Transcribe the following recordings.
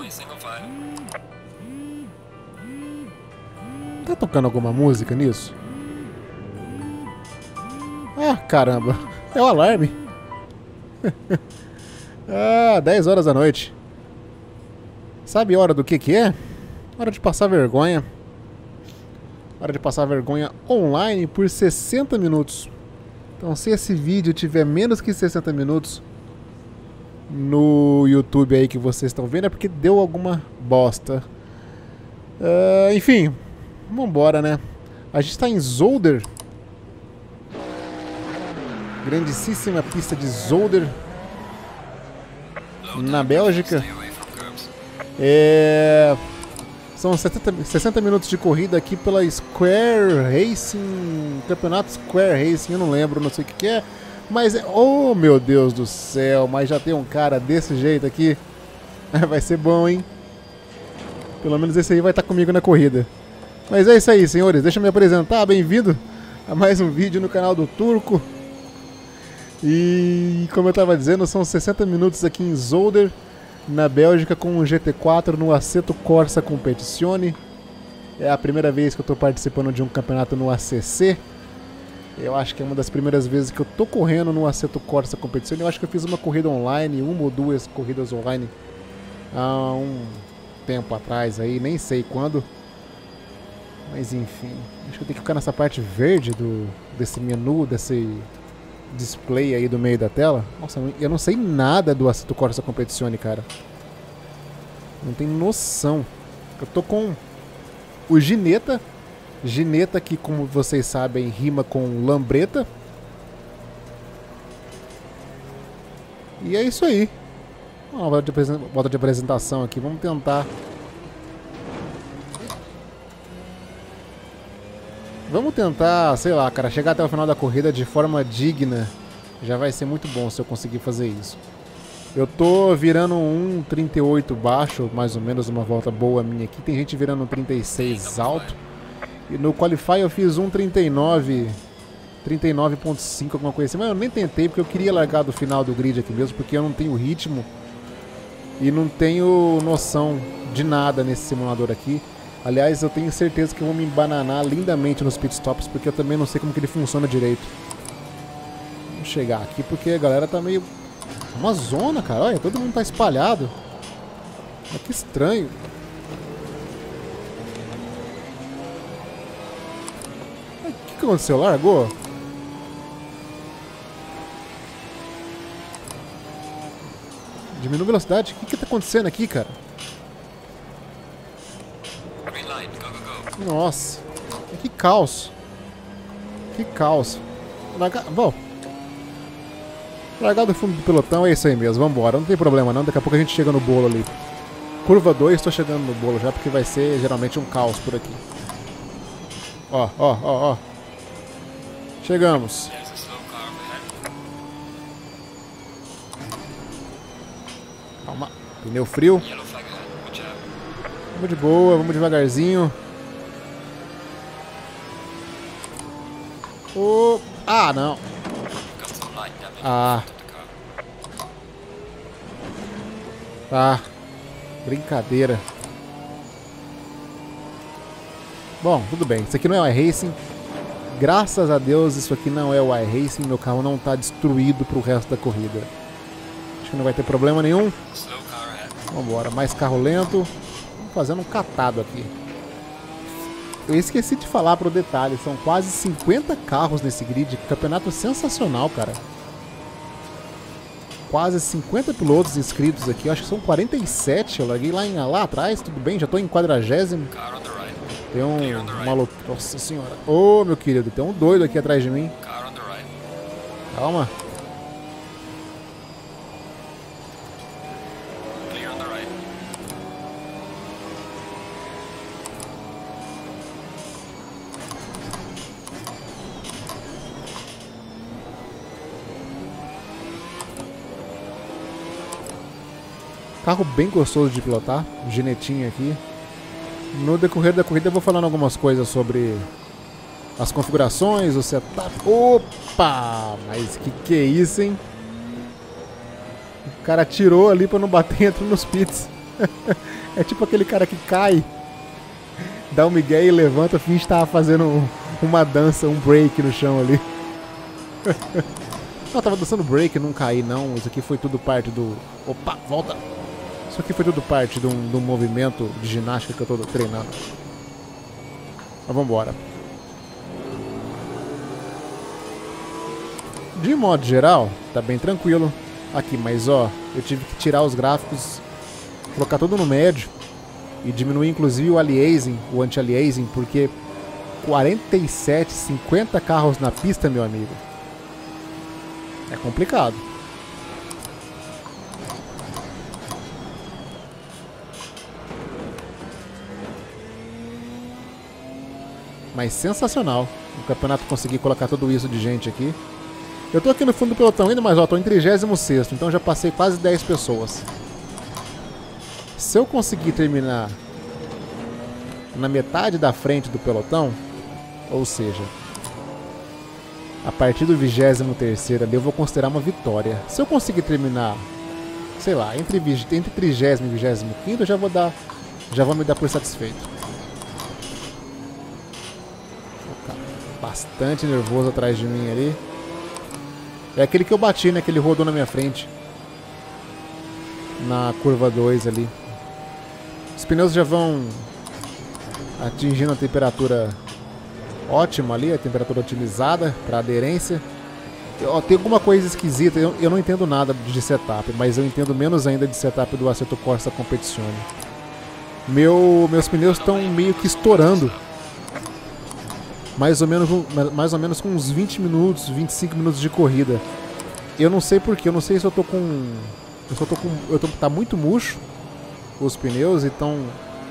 Tá tocando alguma música nisso? Ah, caramba. É o alarme. Ah, 10 horas da noite. Sabe a hora do que é? Hora de passar vergonha. Hora de passar vergonha online por 60 minutos. Então, se esse vídeo tiver menos que 60 minutos no YouTube aí que vocês estão vendo, é porque deu alguma bosta. Enfim, vambora, né? A gente está em Zolder. Grandíssima pista de Zolder, na Bélgica. São 60 minutos de corrida aqui pela Square Racing, Campeonato Square Racing, eu não lembro, não sei o que é. Mas, oh meu Deus do céu, mas já tem um cara desse jeito aqui. Vai ser bom, hein? Pelo menos esse aí vai estar comigo na corrida. Mas é isso aí, senhores, deixa eu me apresentar, bem-vindo a mais um vídeo no canal do Turco. E como eu estava dizendo, são 60 minutos aqui em Zolder, na Bélgica, com o GT4 no Assetto Corsa Competizione. É a primeira vez que eu estou participando de um campeonato no ACC. Eu acho que é uma das primeiras vezes que eu estou correndo no Assetto Corsa Competizione. Eu acho que eu fiz uma corrida online, uma ou duas corridas online há um tempo atrás aí, nem sei quando. Mas enfim, acho que eu tenho que ficar nessa parte verde desse menu, desse display aí do meio da tela. Nossa, eu não sei nada do Assetto Corsa Competizione, cara. Não tenho noção. Eu tô com o Ginetta. Ginetta, que como vocês sabem rima com lambreta. E é isso aí. Uma volta de apresentação aqui. Vamos tentar. Vamos tentar, sei lá, cara, chegar até o final da corrida de forma digna. Já vai ser muito bom se eu conseguir fazer isso. Eu tô virando um 38 baixo, mais ou menos, uma volta boa minha aqui. Tem gente virando um 36 alto. E no Qualify eu fiz um 39, 39.5, alguma coisa assim. Mas eu nem tentei, porque eu queria largar do final do grid aqui mesmo, porque eu não tenho ritmo e não tenho noção de nada nesse simulador aqui. Aliás, eu tenho certeza que eu vou me embananar lindamente nos pitstops, porque eu também não sei como que ele funciona direito. Vamos chegar aqui, porque a galera tá meio... uma zona, cara. Olha, todo mundo tá espalhado. Olha que estranho. O que aconteceu? Largou? Diminui a velocidade. O que tá acontecendo aqui, cara? Nossa, que caos. Que caos. Bom, largar do fundo do pelotão é isso aí mesmo, vambora. Não tem problema não, daqui a pouco a gente chega no bolo ali. Curva 2, tô chegando no bolo já, porque vai ser geralmente um caos por aqui. Ó, ó, ó, ó. Chegamos. Calma, pneu frio. Vamos de boa, vamos devagarzinho. Oh. Ah, não. Ah. Ah. Brincadeira. Bom, tudo bem. Isso aqui não é o iRacing. Graças a Deus isso aqui não é o iRacing. Meu carro não está destruído para o resto da corrida. Acho que não vai ter problema nenhum. Vambora. Mais carro lento. Vamos fazendo um catado aqui. Eu esqueci de falar pro detalhe, são quase 50 carros nesse grid, campeonato sensacional, cara. Quase 50 pilotos inscritos aqui, eu acho que são 47, eu larguei lá atrás, tudo bem, já tô em 40º. Tem um maluco, nossa senhora, ô meu querido, tem um doido aqui atrás de mim. Calma. Carro bem gostoso de pilotar, ginetinho aqui. No decorrer da corrida eu vou falando algumas coisas sobre as configurações, o setup. Opa! Mas que é isso, hein? O cara tirou ali pra não bater, entrou nos pits. É tipo aquele cara que cai, dá um migué e levanta, finge que tava fazendo uma dança, um break no chão ali. Não, tava dançando break, não caí não. Isso aqui foi tudo parte do... Opa, volta! Isso aqui foi tudo parte do movimento de ginástica que eu tô treinando. Mas vambora. De modo geral, tá bem tranquilo aqui, mas ó, eu tive que tirar os gráficos, colocar tudo no médio e diminuir inclusive o aliasing, o anti-aliasing, porque 47, 50 carros na pista, meu amigo, é complicado. Mas sensacional o campeonato conseguir colocar tudo isso de gente aqui. Eu tô aqui no fundo do pelotão ainda, mas ó, tô em 36º, então já passei quase 10 pessoas. Se eu conseguir terminar na metade da frente do pelotão, ou seja, a partir do 23º ali, eu vou considerar uma vitória. Se eu conseguir terminar, sei lá, entre 30º e 25º, eu já vou me dar por satisfeito. Bastante nervoso atrás de mim ali. É aquele que eu bati, né? Que ele rodou na minha frente. Na curva 2 ali. Os pneus já vão atingindo a temperatura ótima ali, a temperatura utilizada para aderência. Ó, tem alguma coisa esquisita, eu não entendo nada de setup, mas eu entendo menos ainda de setup do Assetto Corsa Competizione. Meus pneus estão meio que estourando. Mais ou menos com uns 20 minutos, 25 minutos de corrida. Eu não sei porquê, eu não sei se eu tô com... tá muito murcho os pneus, então...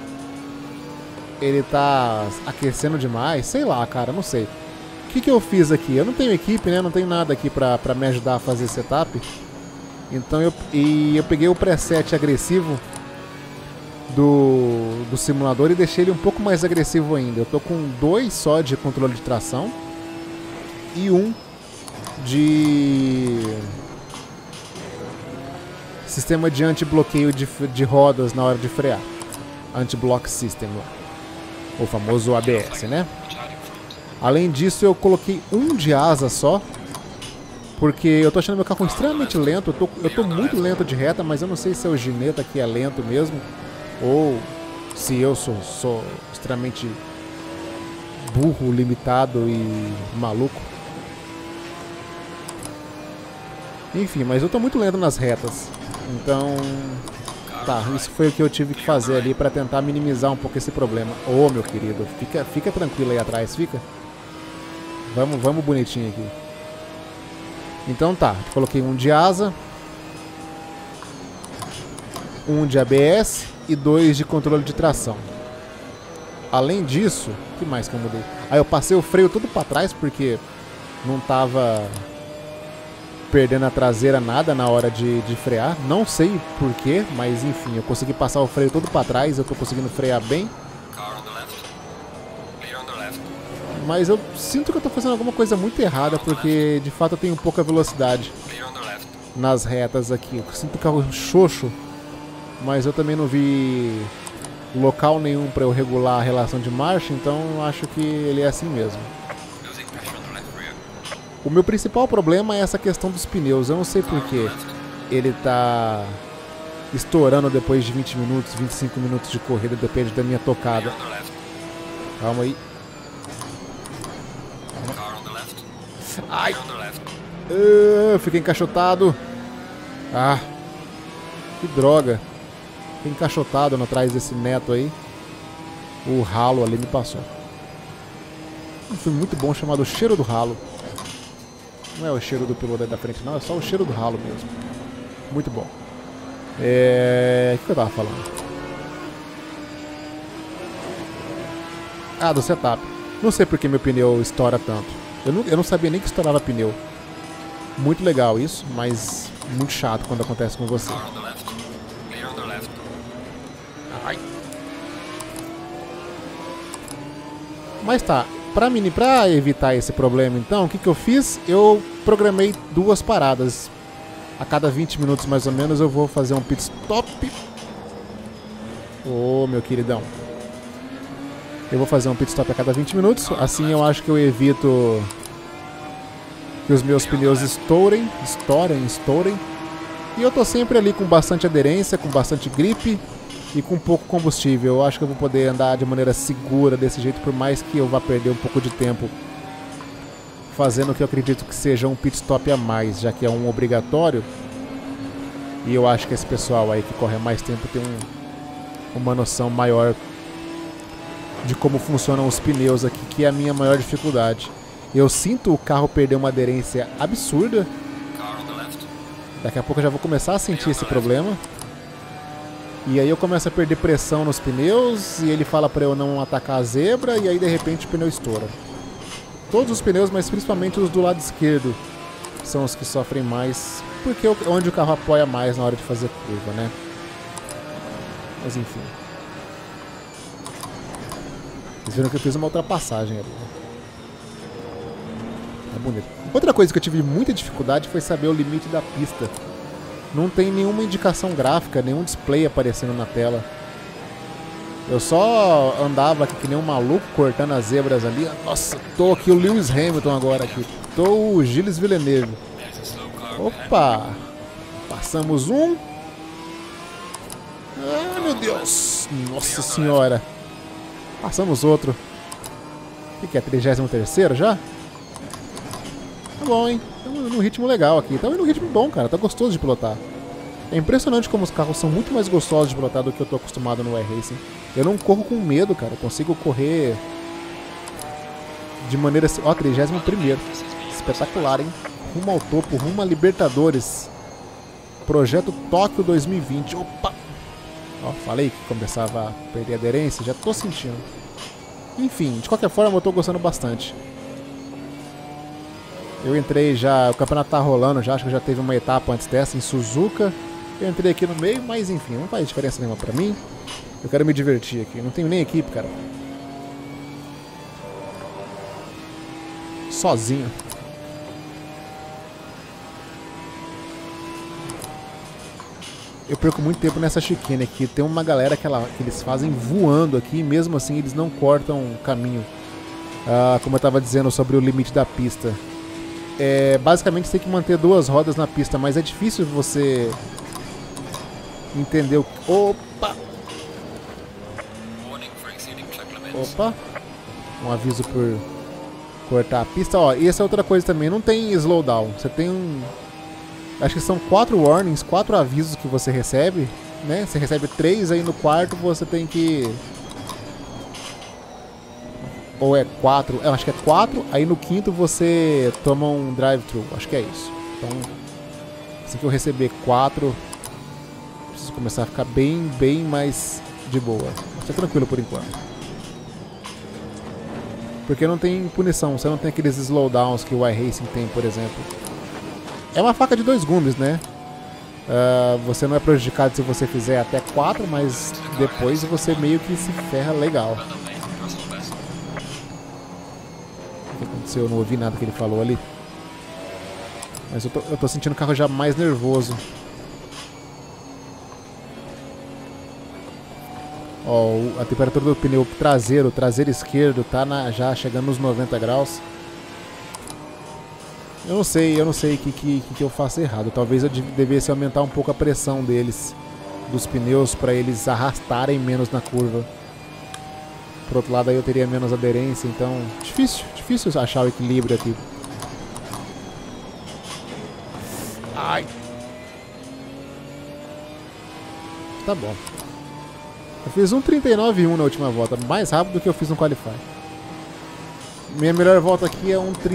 Ele tá aquecendo demais, sei lá, cara, não sei. O que eu fiz aqui? Eu não tenho equipe, né? Não tenho nada aqui pra me ajudar a fazer setup. Então eu peguei o preset agressivo do simulador e deixei ele um pouco mais agressivo ainda. Eu tô com 2 só de controle de tração e 1 de sistema de anti-bloqueio de rodas na hora de frear. Anti-block system, o famoso ABS, né? Além disso, eu coloquei 1 de asa só, porque eu tô achando meu carro extremamente lento. Eu tô muito lento de reta, mas eu não sei se é o gineta que é lento mesmo, ou se eu sou extremamente burro, limitado e maluco. Enfim, mas eu tô muito lento nas retas. Então, tá, isso foi o que eu tive que fazer ali pra tentar minimizar um pouco esse problema. Ô, meu querido, fica tranquilo aí atrás, fica. Vamos bonitinho aqui. Então tá, coloquei 1 de asa, 1 de ABS e 2 de controle de tração. Além disso, o que mais que eu mudei? Aí eu passei o freio todo pra trás porque não tava perdendo a traseira nada na hora de frear. Não sei porquê, mas enfim, eu consegui passar o freio todo pra trás, eu tô conseguindo frear bem. Mas eu sinto que eu tô fazendo alguma coisa muito errada, porque de fato eu tenho pouca velocidade nas retas aqui. Eu sinto o carro xoxo, mas eu também não vi local nenhum para eu regular a relação de marcha, então acho que ele é assim mesmo. O meu principal problema é essa questão dos pneus. Eu não sei porque ele tá estourando depois de 20 minutos, 25 minutos de corrida, depende da minha tocada. Calma aí. Ai! Fiquei encaixotado. Ah! Que droga! Fiquei encaixotado atrás desse neto aí. O ralo ali me passou. Um filme muito bom chamado Cheiro do Ralo. Não é o cheiro do piloto aí da frente, não. É só o cheiro do ralo mesmo. Muito bom. O que eu tava falando? Ah, do setup. Não sei porque meu pneu estoura tanto. Eu não sabia nem que estourava pneu. Muito legal isso, mas muito chato quando acontece com você. Ai. Mas tá, pra evitar esse problema então, o que eu fiz? Eu programei 2 paradas. A cada 20 minutos mais ou menos eu vou fazer um pit stop Ô, meu queridão. Eu vou fazer um pit stop a cada 20 minutos. Assim eu acho que eu evito que os meus pneus estourem. E eu tô sempre ali com bastante aderência, com bastante grip e com pouco combustível. Eu acho que eu vou poder andar de maneira segura desse jeito, por mais que eu vá perder um pouco de tempo fazendo o que eu acredito que seja um pit stop a mais, já que é um obrigatório. E eu acho que esse pessoal aí que corre há mais tempo tem uma noção maior de como funcionam os pneus aqui, que é a minha maior dificuldade. Eu sinto o carro perder uma aderência absurda. Daqui a pouco eu já vou começar a sentir esse problema. E aí eu começo a perder pressão nos pneus e ele fala pra eu não atacar a zebra e aí de repente o pneu estoura. Todos os pneus, mas principalmente os do lado esquerdo, são os que sofrem mais, porque é onde o carro apoia mais na hora de fazer curva, né? Mas enfim. Vocês viram que eu fiz uma ultrapassagem ali, né? Tá bonito. Outra coisa que eu tive muita dificuldade foi saber o limite da pista. Não tem nenhuma indicação gráfica, nenhum display aparecendo na tela. Eu só andava aqui que nem um maluco, cortando as zebras ali. Nossa, tô aqui o Lewis Hamilton agora aqui. Tô o Gilles Villeneuve. Opa! Passamos um. Ah, meu Deus! Nossa senhora! Passamos outro. O que é? 33º já? Tá bom, hein? Estamos num ritmo legal aqui. Estamos num ritmo bom, cara. Tá gostoso de pilotar. É impressionante como os carros são muito mais gostosos de pilotar do que eu tô acostumado no iRacing. Eu não corro com medo, cara. Eu consigo correr de maneira... Ó, 31º. Espetacular, hein? Rumo ao topo, rumo a Libertadores. Projeto Tóquio 2020. Opa! Ó, falei que começava a perder aderência. Já tô sentindo. Enfim, de qualquer forma eu tô gostando bastante. Eu entrei já... O campeonato tá rolando já. Acho que já teve uma etapa antes dessa em Suzuka. Eu entrei aqui no meio, mas enfim, não faz diferença nenhuma pra mim. Eu quero me divertir aqui. Não tenho nem equipe, cara. Sozinho. Eu perco muito tempo nessa chicane aqui. Tem uma galera que eles fazem voando aqui. E mesmo assim eles não cortam o caminho. Como eu tava dizendo sobre o limite da pista. Basicamente você tem que manter duas rodas na pista. Mas é difícil você... entendeu? Opa! Opa! Um aviso por cortar a pista. Ó, e essa é outra coisa também. Não tem slowdown. Você tem um... Acho que são 4 warnings, 4 avisos que você recebe, né? Você recebe 3, aí no quarto você tem que... Ou é 4, eu acho que é 4, aí no quinto você toma um drive-thru. Acho que é isso. Então, assim que eu receber 4... preciso começar a ficar bem mais de boa. Mas é tranquilo por enquanto. Porque não tem punição, você não tem aqueles slowdowns que o iRacing tem, por exemplo. É uma faca de 2 gumes, né? Você não é prejudicado se você fizer até 4, mas depois você meio que se ferra legal. O que aconteceu? Eu não ouvi nada que ele falou ali. Mas eu tô sentindo o carro já mais nervoso. Ó, a temperatura do pneu traseiro esquerdo, tá já chegando nos 90 graus. Eu não sei o que eu faço errado. Talvez eu devesse aumentar um pouco a pressão dos pneus, para eles arrastarem menos na curva. Por outro lado, aí eu teria menos aderência, então... Difícil achar o equilíbrio aqui. Ai! Tá bom. Eu fiz 1:39.1 na última volta, mais rápido do que eu fiz no Qualify. Minha melhor volta aqui é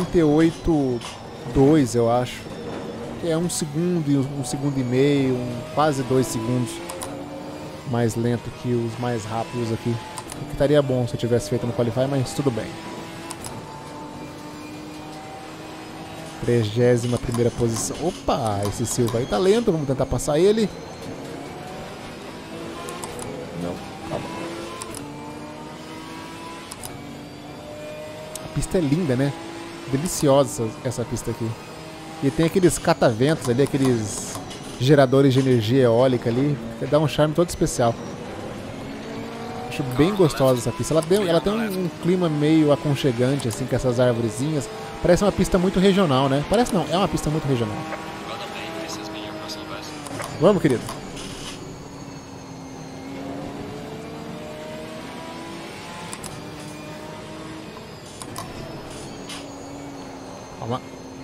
1:38.2, eu acho. Que é 1 segundo e 1 segundo e meio, quase 2 segundos mais lento que os mais rápidos aqui. O que estaria bom se eu tivesse feito no Qualify, mas tudo bem. 31ª posição. Opa, esse Silva aí tá lento, vamos tentar passar ele. Não, calma. A pista é linda, né? Deliciosa essa pista aqui. E tem aqueles cataventos ali, aqueles geradores de energia eólica ali, que dá um charme todo especial. Acho bem gostosa essa pista. Ela tem um clima meio aconchegante, assim, com essas árvorezinhas. Parece uma pista muito regional, né? Parece não, é uma pista muito regional. Vamos, querido. Calma.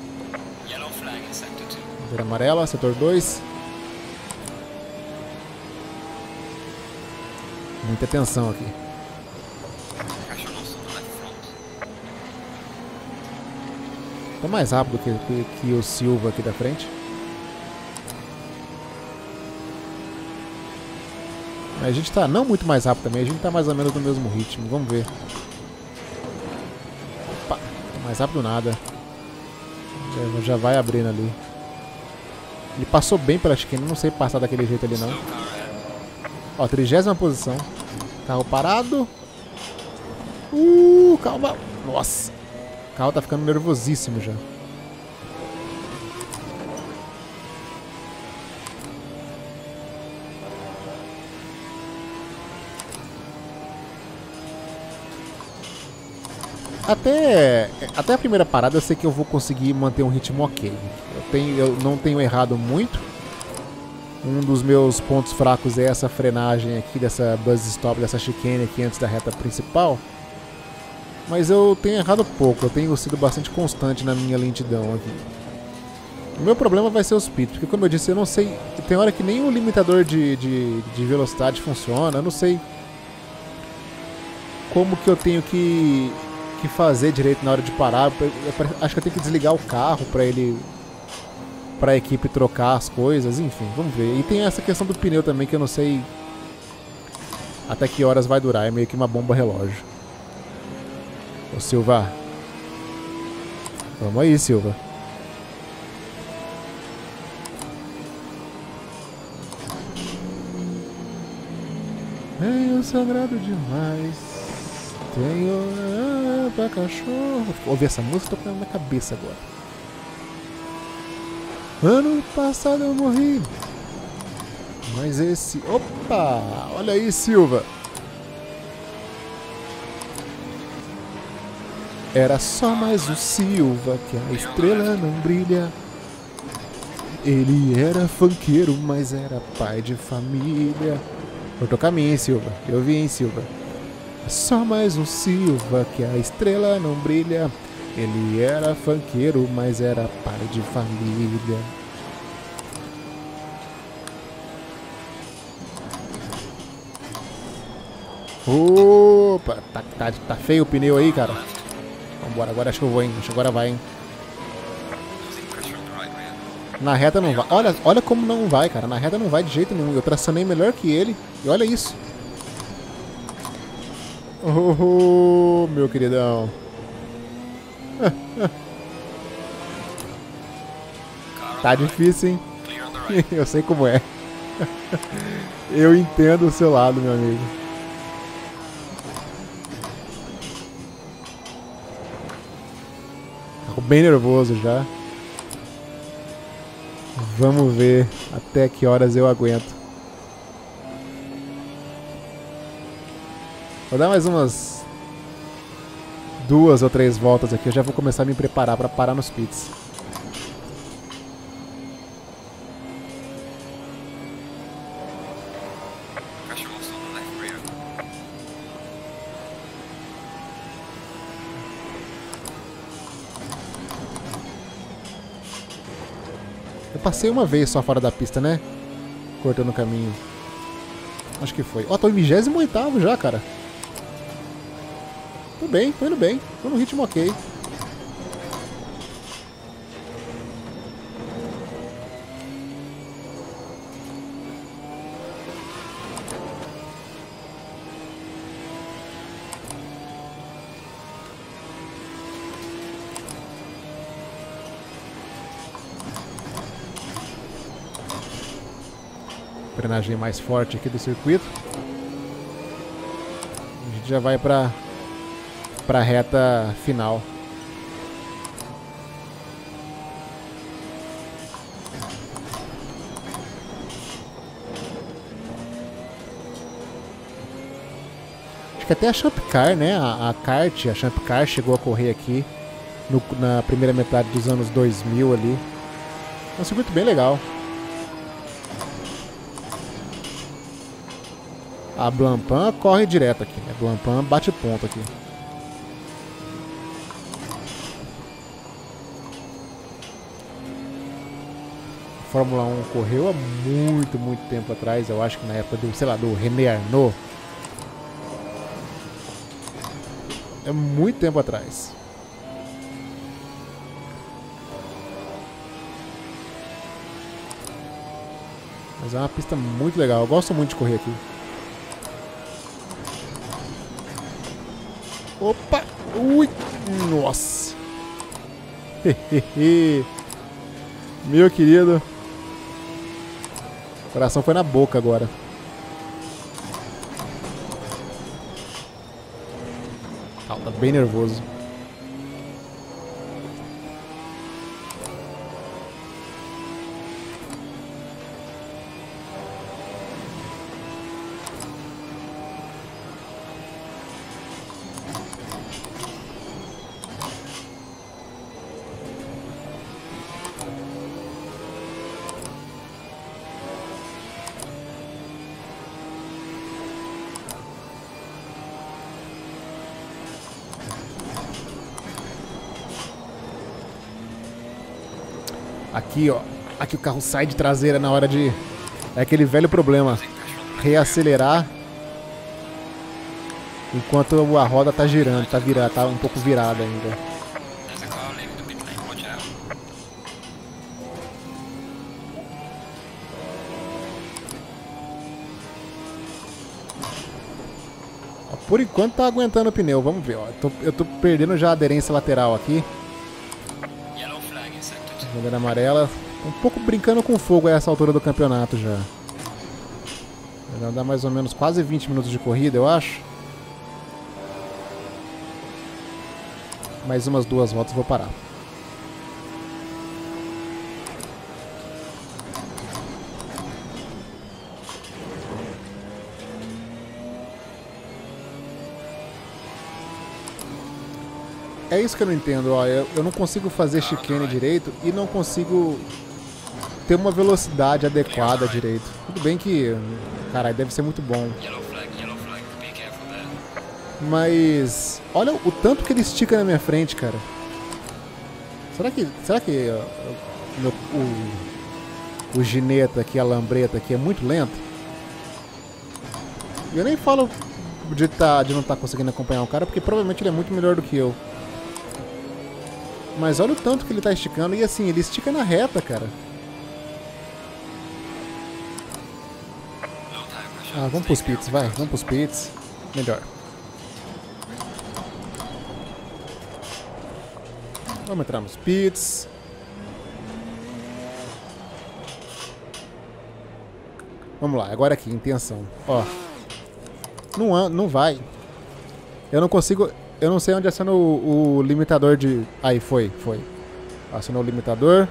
Bandeira amarela, setor 2. Muita atenção aqui. Tô mais rápido que o Silva aqui da frente. Mas a gente tá não muito mais rápido também, a gente tá mais ou menos no mesmo ritmo. Vamos ver. Opa, tô mais rápido nada. Já vai abrindo ali. Ele passou bem pela chicane, não sei passar daquele jeito ali não. Ó, 30ª posição. Carro parado. Calma. Nossa. O carro tá ficando nervosíssimo já. Até a primeira parada eu sei que eu vou conseguir manter um ritmo ok. Eu não tenho errado muito. Um dos meus pontos fracos é essa frenagem aqui, dessa buzz stop, dessa chicane aqui antes da reta principal. Mas eu tenho errado pouco, eu tenho sido bastante constante na minha lentidão aqui. O meu problema vai ser os pits, porque como eu disse, eu não sei... Tem hora que nem o limitador de velocidade funciona, eu não sei como que eu tenho que fazer direito na hora de parar. Acho que eu tenho que desligar o carro pra equipe trocar as coisas, enfim, vamos ver. E tem essa questão do pneu também, que eu não sei até que horas vai durar, é meio que uma bomba relógio. Ô Silva. Vamos aí, Silva. Tenho sangrado demais. Tenho pra cachorro. Ouvi essa música, tô com ela na cabeça agora. Ano passado eu morri. Mas esse... Opa! Olha aí, Silva. Era só mais um Silva, que a estrela não brilha. Ele era funkeiro, mas era pai de família. Cortou caminho, hein, Silva? Eu vi, hein, Silva? Só mais um Silva, que a estrela não brilha. Ele era funkeiro, mas era pai de família. Opa, tá feio o pneu aí, cara. Vambora, agora acho que eu vou, hein. Acho que agora vai, hein. Na reta não vai. Olha como não vai, cara. Na reta não vai de jeito nenhum. Eu tracionei melhor que ele. E olha isso. Oh, meu queridão. Tá difícil, hein? Eu sei como é. Eu entendo o seu lado, meu amigo. Tô bem nervoso já. Vamos ver até que horas eu aguento. Vou dar mais umas 2 ou 3 voltas aqui. Eu já vou começar a me preparar para parar nos pits. Eu passei uma vez só fora da pista, né? Cortando o caminho. Acho que foi. Ó, tô em 28º já, cara. Tô bem, tô indo bem. Tô no ritmo ok. Frenagem mais forte aqui do circuito. A gente já vai para a reta final. que até a Champ Car, né? A Champ Car chegou a correr aqui na primeira metade dos anos 2000 ali. É um circuito bem legal. A Blancpain corre direto aqui. A Blancpain bate ponto aqui. A Fórmula 1 correu há muito tempo atrás. Eu acho que na época do, sei lá, do René Arnoux. É muito tempo atrás. Mas é uma pista muito legal. Eu gosto muito de correr aqui. Opa! Ui! Nossa! Meu querido. O coração foi na boca agora. Tá bem nervoso. Aqui, ó. Aqui o carro sai de traseira na hora de... É aquele velho problema. Reacelerar enquanto a roda tá girando, tá um pouco virada ainda. Ó, por enquanto tá aguentando o pneu, vamos ver, ó. Eu tô perdendo já a aderência lateral aqui. Bandeira amarela. Um pouco brincando com fogo a essa altura do campeonato já. Vai dar mais ou menos quase 20 minutos de corrida, eu acho. Mais umas 2 voltas vou parar. É isso que eu não entendo, ó. Eu não consigo fazer chicane direito e não consigo ter uma velocidade adequada direito. Tudo bem que, caralho, deve ser muito bom. Mas olha o tanto que ele estica na minha frente, cara. Será que o gineta aqui, a lambreta aqui é muito lento? Eu nem falo de não estar conseguindo acompanhar o cara, porque provavelmente ele é muito melhor do que eu. Mas olha o tanto que ele tá esticando. E assim, ele estica na reta, cara. Ah, vamos pros pits, vai. Vamos pros pits. Melhor. Vamos entrar nos pits. Vamos lá, agora aqui, intenção. Ó. Não vai. Eu não consigo... Eu não sei onde aciona o limitador de... Aí, foi. Acionou o limitador.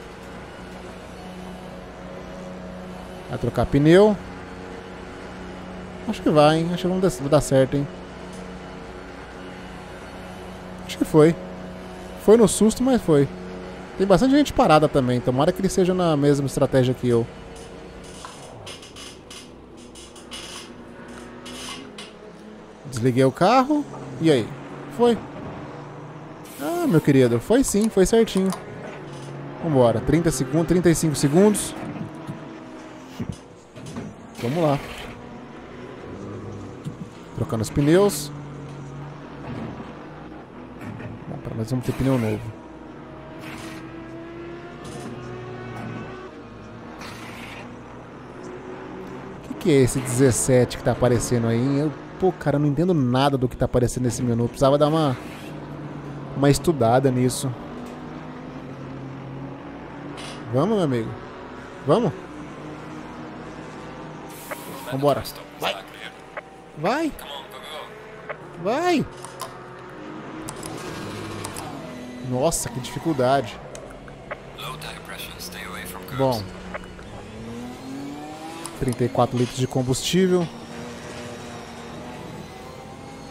Vai trocar pneu. Acho que vai, hein? Acho que vai dar certo, hein? Acho que foi. Foi no susto, mas foi. Tem bastante gente parada também. Tomara que ele seja na mesma estratégia que eu. Desliguei o carro. E aí? Foi. Ah, meu querido. Foi sim, foi certinho. Vambora. 30 segundos, 35 segundos. Vamos lá. Trocando os pneus. Bom, pelo menos vamos ter pneu novo. O que é esse 17 que tá aparecendo aí? Pô, cara, eu não entendo nada do que tá aparecendo nesse menu. Precisava dar uma estudada nisso. Vamos, meu amigo. Vamos? Vambora. Vai. Vai. Vai. Nossa, que dificuldade. Bom. 34 litros de combustível.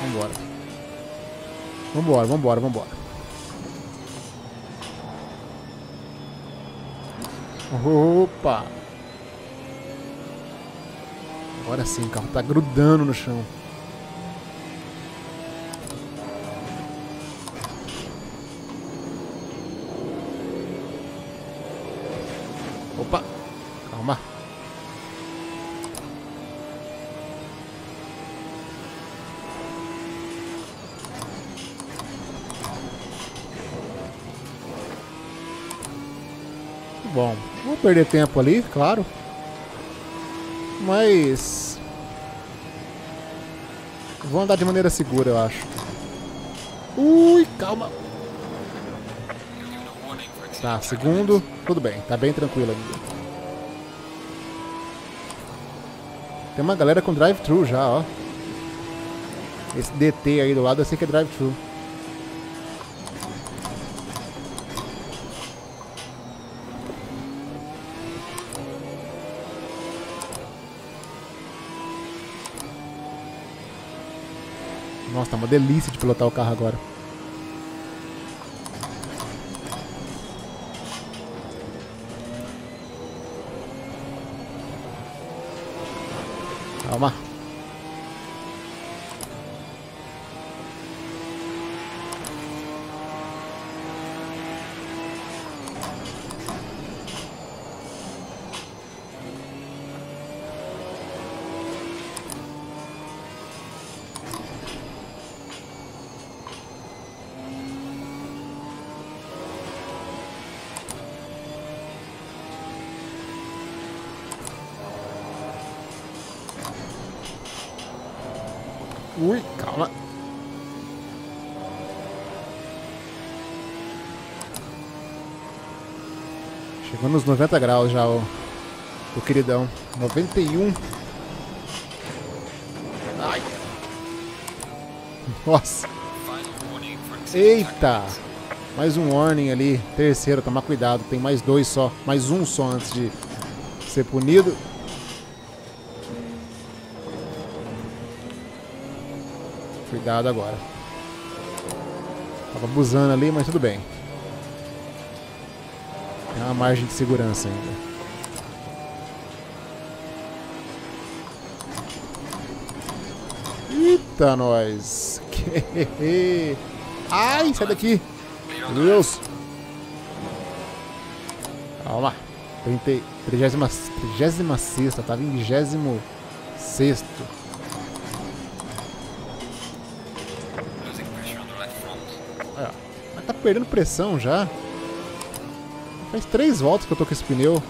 Vambora. Vambora, vambora, vambora. Opa! Agora sim, o carro tá grudando no chão. Opa! Calma. Bom, vou perder tempo ali, claro. Mas vou andar de maneira segura, eu acho. Ui, calma. Tá, segundo. Tudo bem, tá bem tranquilo ainda. Tem uma galera com drive-thru já, ó. Esse DT aí do lado eu sei que é drive-thru. Nossa, tá uma delícia de pilotar o carro agora. Calma. Ui, calma. Chegou nos 90 graus já o queridão. 91. Ai. Nossa. Eita. Mais um warning ali. Terceiro, tomar cuidado. Tem mais dois só. Mais um só antes de ser punido. Cuidado agora. Tava abusando ali, mas tudo bem. Tem uma margem de segurança ainda. Eita, nós! Ai, sai daqui! Meu Deus! Calma! 36ª, tava em 26º. Mas tá perdendo pressão já. Faz 3 voltas que eu tô com esse pneu.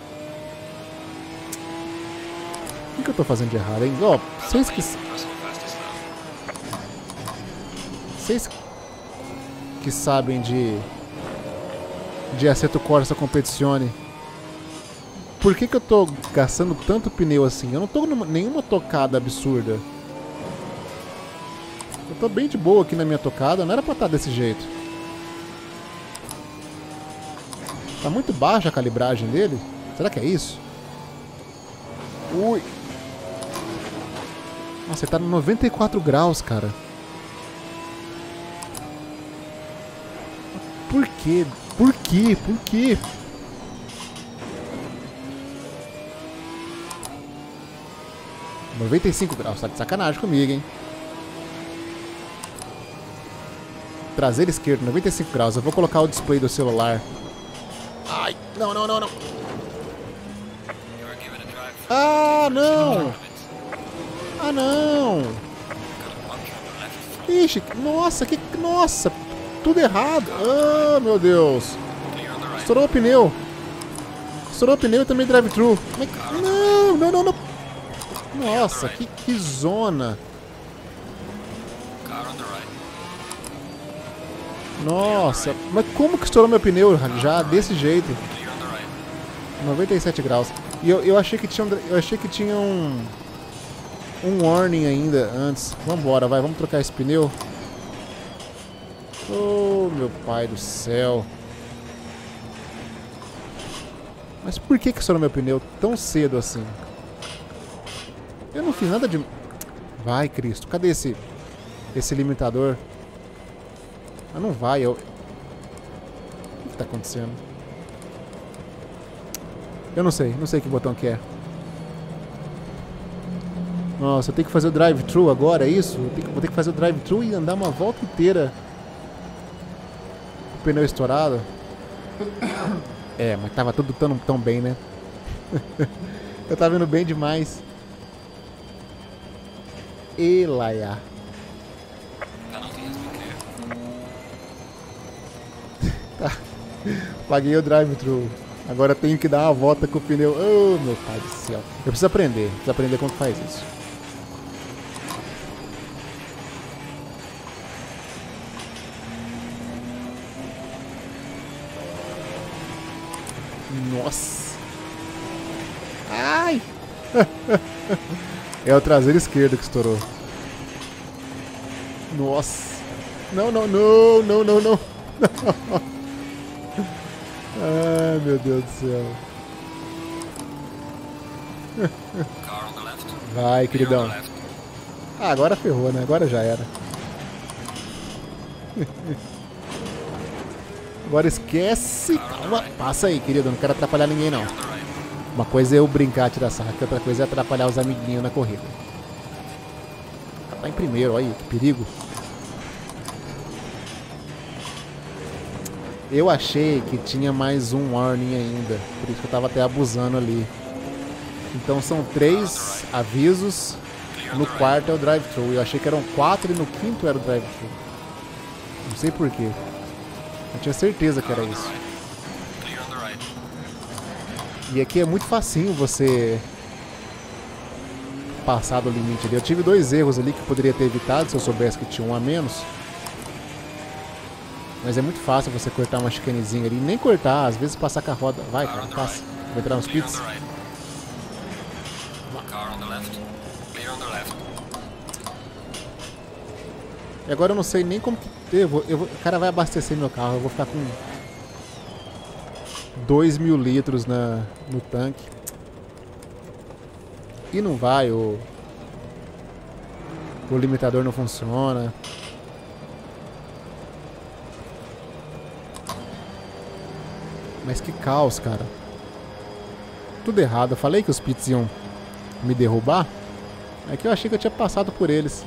O que eu tô fazendo de errado, hein? Ó, vocês que sabem de Assetto Corsa Competizione. Por que eu tô gastando tanto pneu assim? Eu não tô numa nenhuma tocada absurda. Eu tô bem de boa aqui na minha tocada, não era pra estar desse jeito. Tá muito baixa a calibragem dele? Será que é isso? Ui! Nossa, ele tá no 94 graus, cara. Por quê? Por quê? Por quê? — 95 graus, tá de sacanagem comigo, hein? Traseiro esquerdo, 95 graus. Eu vou colocar o display do celular. Ai, não, não, não, não. Ah, não. Ah, não. Ixi, nossa, que... Nossa, tudo errado. Ah, meu Deus. Estourou o pneu. Estourou o pneu e também drive-thru. Não, não, não, não. Nossa, que zona. Nossa, mas como que estourou meu pneu já desse jeito? 97 graus. E eu achei que tinha um warning ainda antes. Vambora, vai, vamos trocar esse pneu. Oh, meu pai do céu. Mas por que estourou meu pneu tão cedo assim? Eu não fiz nada de... Vai, Cristo, cadê esse... esse limitador. Ah, não vai, eu... O que tá acontecendo? Eu não sei que botão que é. Nossa, eu tenho que fazer o drive-thru agora, é isso? Vou ter que fazer o drive-thru e andar uma volta inteira com o pneu estourado. É, mas tava tudo tão bem, né? Eu tava indo bem demais. Elaia. Tá. Paguei o drive-thru. Agora eu tenho que dar uma volta com o pneu. Oh, meu pai do céu. Eu preciso aprender como que faz isso. Nossa. Ai. É o traseiro esquerdo que estourou. Nossa. Não. Ai, meu Deus do céu. Vai, queridão. Ah, agora ferrou, né? Agora já era. Agora esquece. Calma. Passa aí, querido. Não quero atrapalhar ninguém, não. Uma coisa é eu brincar, tirar sarra, que outra coisa é atrapalhar os amiguinhos na corrida. Tá em primeiro, olha aí, que perigo. Eu achei que tinha mais um warning ainda, por isso que eu tava até abusando ali. Então são 3 avisos, no quarto é o drive-thru. Eu achei que eram 4 e no quinto era o drive-thru. Não sei porquê. Eu tinha certeza que era isso. E aqui é muito facinho você passar do limite ali. Eu tive 2 erros ali que eu poderia ter evitado se eu soubesse que tinha um a menos. Mas é muito fácil você cortar uma chicanezinha ali. Nem cortar, às vezes passar com a roda. Vai, cara, passa. Vou entrar nos pits. E agora eu não sei nem como que... O cara vai abastecer meu carro. Eu vou ficar com 2.000 litros no tanque. E não vai, o limitador não funciona. Mas que caos, cara. Tudo errado. Eu falei que os pits iam me derrubar. É que eu achei que eu tinha passado por eles.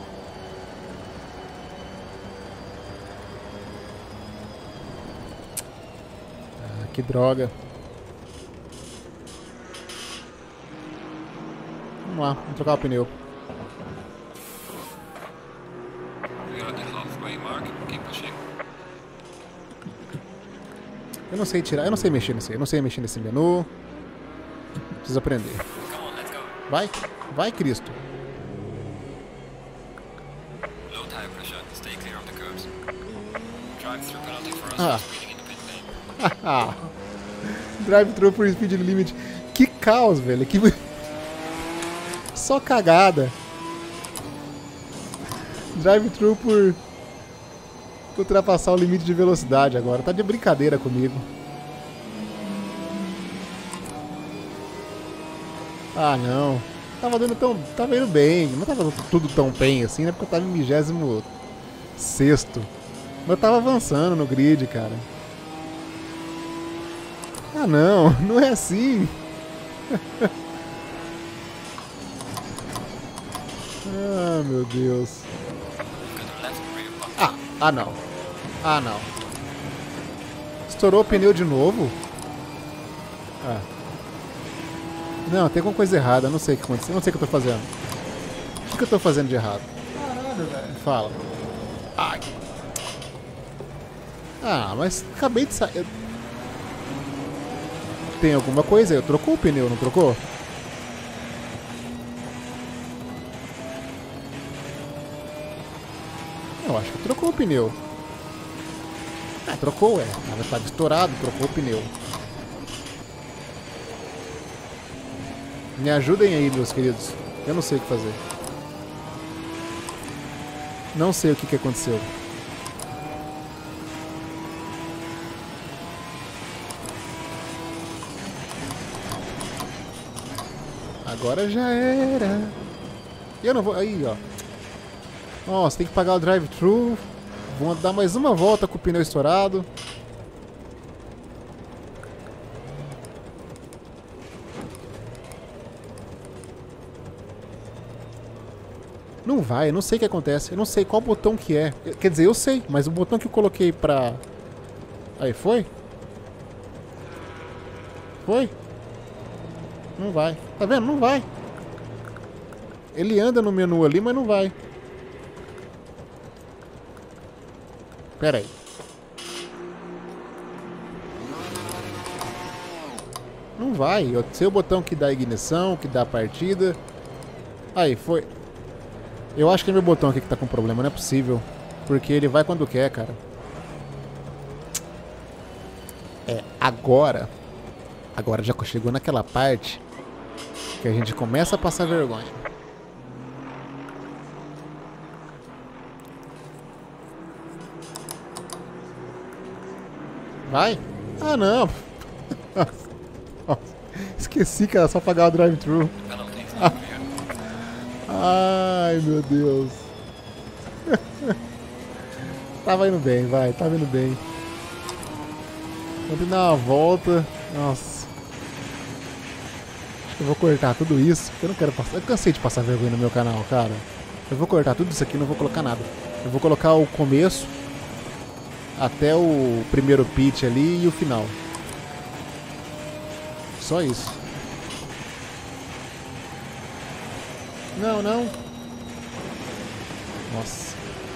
Ah, que droga. Vamos lá, vamos trocar o pneu. Eu não sei tirar, eu não sei mexer nisso aí, eu não sei mexer nesse menu. Preciso aprender. Vai, vai, Cristo. Ah. Drive-thru por speed limit. Que caos, velho. Que... Só cagada. Drive-thru por ultrapassar o limite de velocidade agora. Tá de brincadeira comigo. Ah, não. Tava indo bem. Não tava tudo tão bem assim, né? Porque eu tava em 26º. Mas eu tava avançando no grid, cara. Ah, não. Não é assim. Ah, meu Deus. Ah, não. Ah, não. Estourou o pneu de novo? Ah. Não, tem alguma coisa errada. Eu não sei o que aconteceu. Eu não sei o que eu tô fazendo. O que eu tô fazendo de errado? Caralho, velho. Fala. Ai. Ah, mas acabei de sair. Tem alguma coisa aí? Trocou o pneu, não trocou? Eu acho que trocou o pneu. Ah, trocou, é. Estava estourado, trocou o pneu. Me ajudem aí, meus queridos. Eu não sei o que fazer. Não sei o que aconteceu. Agora já era. Eu não vou... Aí, ó. Ó, você tem que pagar o drive-thru. Vou dar mais uma volta com o pneu estourado. Não vai, eu não sei o que acontece. Eu não sei qual botão que é. Quer dizer, eu sei, mas o botão que eu coloquei pra... Aí, foi? Foi? Não vai. Tá vendo? Não vai. Ele anda no menu ali, mas não vai. Pera aí. Não vai. Eu sei o botão que dá a ignição, que dá a partida. Aí, foi. Eu acho que é meu botão aqui que tá com problema, não é possível. Porque ele vai quando quer, cara. É, agora. Agora já chegou naquela parte que a gente começa a passar vergonha. Vai? Ah, não. Esqueci que era só pagar o drive-thru. Ai, meu Deus. Tava indo bem, vai. Tava indo bem. Vou dar uma volta. Nossa. Acho que eu vou cortar tudo isso. Porque eu não quero passar. Eu cansei de passar vergonha no meu canal, cara. Eu vou cortar tudo isso aqui e não vou colocar nada. Eu vou colocar o começo até o primeiro pitch ali e o final. Só isso. Não, não. Nossa.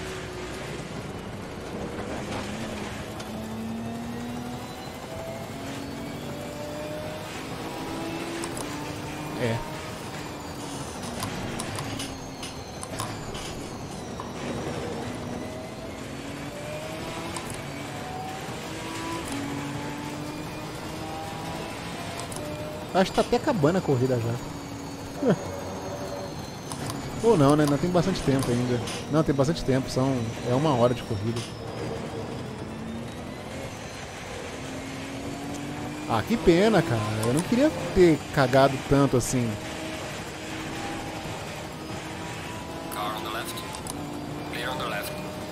É. Acho que tá até acabando a corrida já. Ou não, né? Não tem bastante tempo ainda. Não, tem bastante tempo. É 1 hora de corrida. Ah, que pena, cara. Eu não queria ter cagado tanto assim. Car on the left. Clear on the left.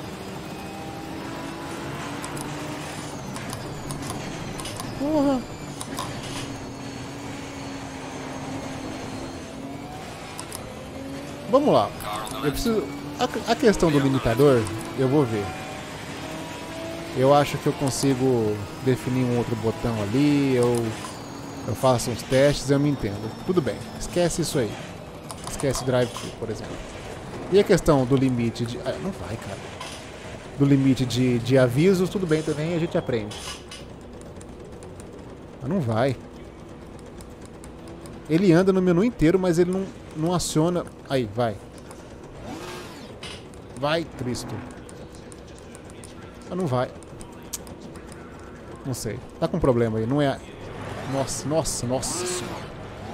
Porra. Vamos lá. Eu preciso... A questão do limitador, eu vou ver. Eu acho que eu consigo definir um outro botão ali, eu faço uns testes e eu me entendo. Tudo bem, esquece isso aí. Esquece o drive-thru, por exemplo. E a questão do limite de... Ah, não vai, cara. Do limite de avisos, tudo bem também, a gente aprende. Mas não vai. Ele anda no menu inteiro, mas ele não aciona... Aí, vai. Vai, Cristo. Mas não vai. Não sei. Tá com problema aí, não é... Nossa senhora.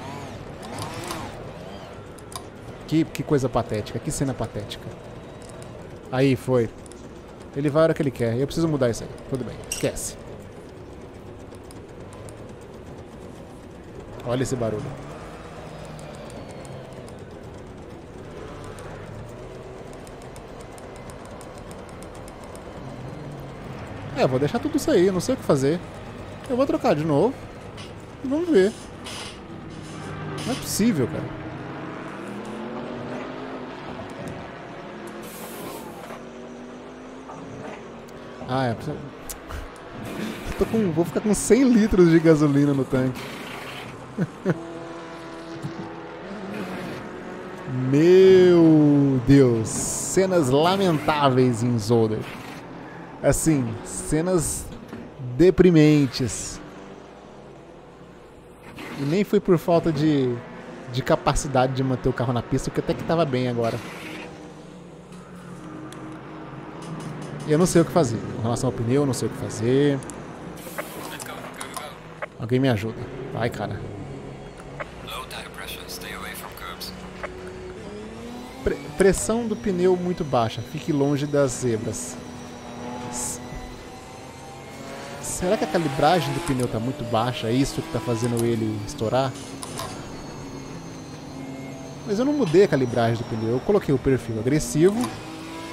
Que coisa patética, que cena patética. Aí, foi. Ele vai a hora que ele quer. Eu preciso mudar isso aí. Tudo bem, esquece. Olha esse barulho. É, vou deixar tudo isso aí, eu não sei o que fazer. Eu vou trocar de novo. E vamos ver. Não é possível, cara. Ah, é. Vou ficar com 100 litros de gasolina no tanque. Meu Deus. Cenas lamentáveis em Zolder. Assim, cenas deprimentes. E nem foi por falta de capacidade de manter o carro na pista, que até que tava bem agora. Eu não sei o que fazer. Com relação ao pneu, eu não sei o que fazer. Alguém me ajuda. Vai, cara. Pressão do pneu muito baixa. Fique longe das zebras. Será que a calibragem do pneu tá muito baixa? É isso que tá fazendo ele estourar? Mas eu não mudei a calibragem do pneu. Eu coloquei o perfil agressivo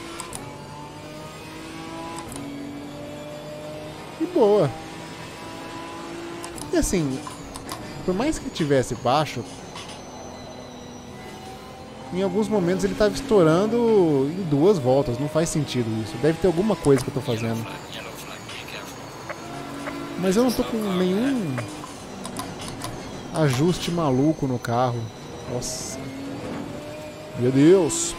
boa. E assim, por mais que tivesse baixo, em alguns momentos ele estava estourando em 2 voltas. Não faz sentido isso. Deve ter alguma coisa que eu tô fazendo. Yellow flag, be careful. Mas eu não tô com nenhum ajuste maluco no carro. Nossa. Meu Deus.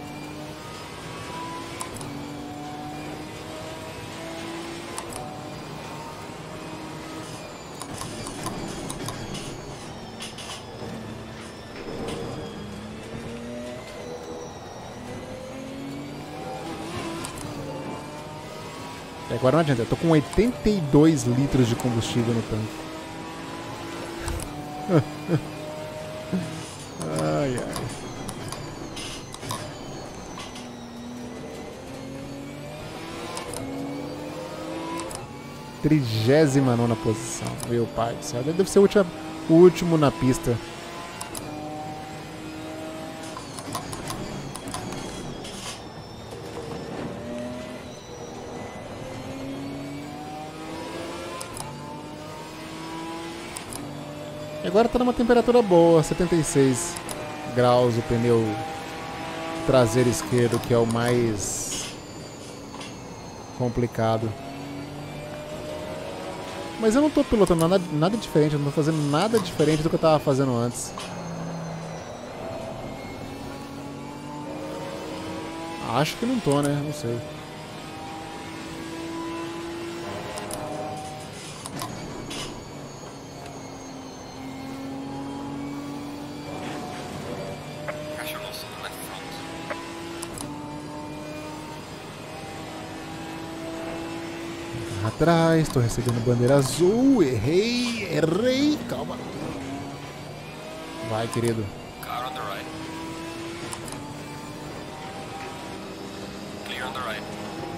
Agora não adianta, eu tô com 82 litros de combustível no tanque. Ai, ai. 39ª posição. Meu pai do céu. Deve ser o último na pista. E agora tá numa temperatura boa, 76 graus o pneu traseiro esquerdo, que é o mais complicado. Mas eu não tô pilotando nada diferente, eu não tô fazendo nada diferente do que eu tava fazendo antes. Acho que não tô, né? Não sei. Pressure loss on the left front. Atrás, tô recebendo bandeira azul, errei, calma. Vai, querido. Car on the right. Clear on the right.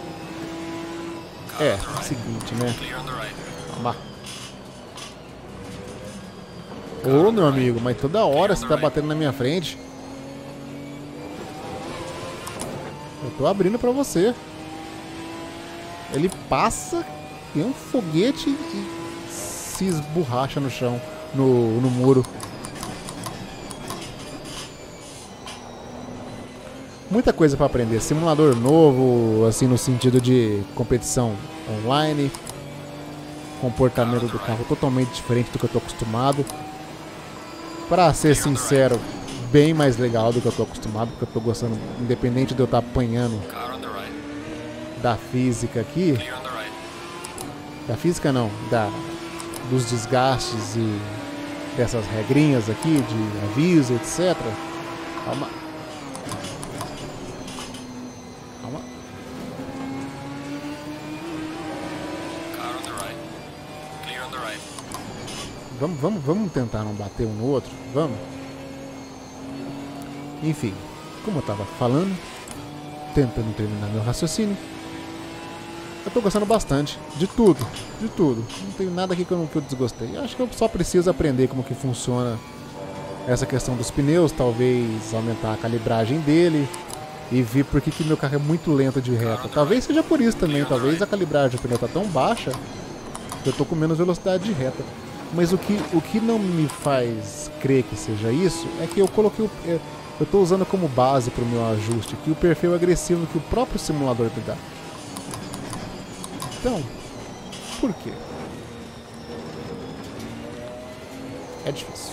Car É, on the right. seguinte, né? Clear on the right. Calma. Ô, meu amigo, mas toda hora você tá batendo na minha frente. Eu tô abrindo pra você. Ele passa, tem um foguete e se esborracha no chão, no muro. Muita coisa pra aprender. Simulador novo, assim, no sentido de competição online. Comportamento do carro totalmente diferente do que eu tô acostumado. Pra ser sincero, bem mais legal do que eu tô acostumado, porque eu tô gostando, independente de eu estar apanhando Car on the right. da física aqui. Clear on the right. Da física não, dos desgastes e dessas regrinhas aqui de aviso, etc. Calma. Calma. Car on the right. Clear on the right. Vamos tentar não bater um no outro? Vamos? Enfim, como eu tava falando, tentando terminar meu raciocínio, eu tô gostando bastante de tudo, de tudo. Não tenho nada aqui que eu desgostei. Acho que eu só preciso aprender como que funciona essa questão dos pneus, talvez aumentar a calibragem dele e ver por que meu carro é muito lento de reta. Talvez seja por isso também, talvez a calibragem do pneu tá tão baixa que eu tô com menos velocidade de reta. Mas o que não me faz crer que seja isso é que eu coloquei eu tô usando como base para o meu ajuste aqui o perfil agressivo que o próprio simulador me dá. Então, por quê? É difícil.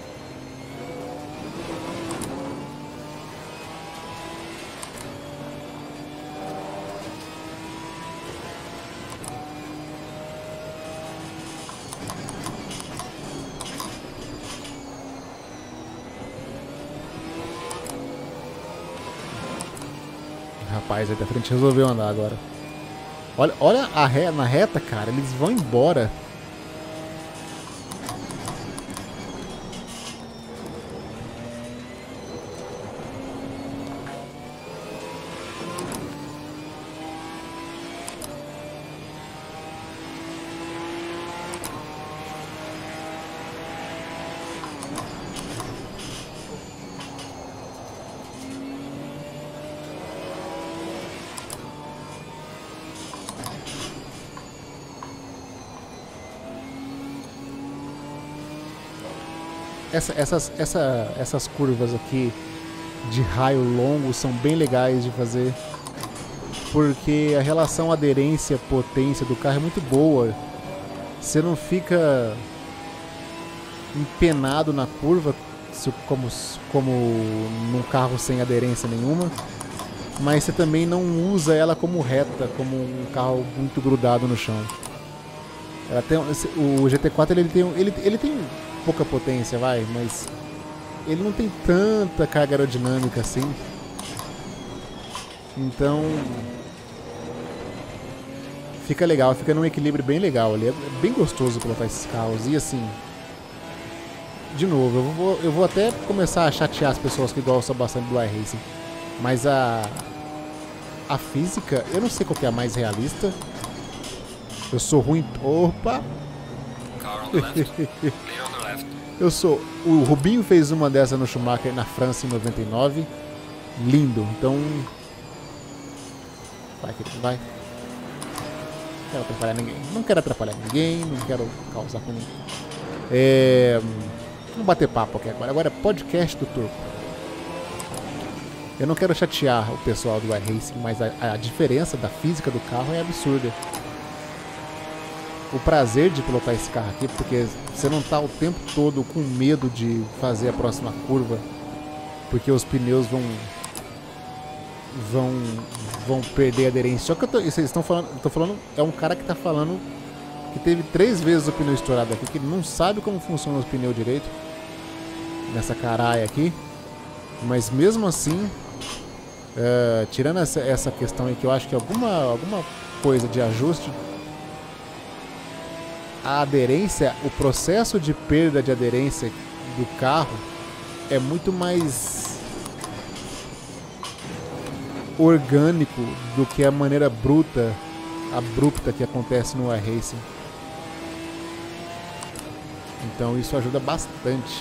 Rapaz, aí da frente resolveu andar agora. Olha na reta, cara, eles vão embora. essas curvas aqui de raio longo são bem legais de fazer, porque a relação aderência-potência do carro é muito boa. Você não fica empenado na curva como num carro sem aderência nenhuma, mas você também não usa ela como reta, como um carro muito grudado no chão. Ela tem, o GT4 ele tem pouca potência, mas ele não tem tanta carga aerodinâmica assim. Então fica legal, fica num equilíbrio bem legal ali. É bem gostoso pilotar esses carros. E assim, de novo, eu vou até começar a chatear as pessoas que gostam bastante do iRacing, mas a física, eu não sei qual que é a mais realista. Eu sou ruim. Opa! Car on the left. Clear on the left. Eu sou. O Rubinho fez uma dessa no Schumacher na França em 99. Lindo. Então. Vai, querido, vai. Não quero atrapalhar ninguém. Não quero atrapalhar ninguém. Não quero causar com ninguém. Vamos bater papo aqui agora. Agora é podcast do Turco. Eu não quero chatear o pessoal do iRacing, mas a diferença da física do carro é absurda. O prazer de pilotar esse carro aqui, porque você não tá o tempo todo com medo de fazer a próxima curva, porque os pneus vão perder a aderência. Só que vocês estão falando, eu tô falando, é um cara que tá falando que teve 3 vezes o pneu estourado aqui, que ele não sabe como funciona os pneus direito nessa caralho aqui, mas mesmo assim, tirando essa questão aí que eu acho que alguma coisa de ajuste, a aderência, o processo de perda de aderência do carro é muito mais orgânico do que a maneira abrupta que acontece no iRacing. Então isso ajuda bastante.